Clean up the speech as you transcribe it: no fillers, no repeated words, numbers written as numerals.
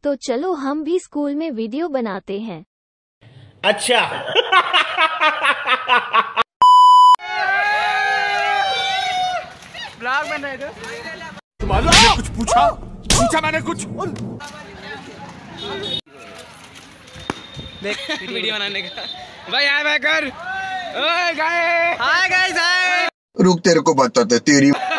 तो चलो हम भी स्कूल में वीडियो बनाते हैं। अच्छा। ब्लॉग बन रहे थे। मैंने कुछ पूछा मैंने कुछ। देख वीडियो बनाने का भाई हाय कर। ओए गाइस हाय गाइस हाय। रुक तेरे को बताते तेरी